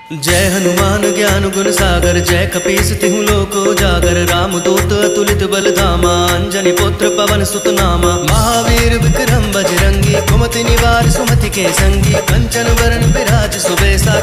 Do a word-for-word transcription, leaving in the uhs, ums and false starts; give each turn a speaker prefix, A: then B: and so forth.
A: जय हनुमान ज्ञान गुण सागर, जय कपीस तिहु लोक उजागर। राम दूत अतुलित बल धामा, अंजनी पुत्र पवन सुत नामा। महावीर विक्रम बजरंगी, कुमति निवार सुमति के संगी। कंचन वरण विराज सुबेसा,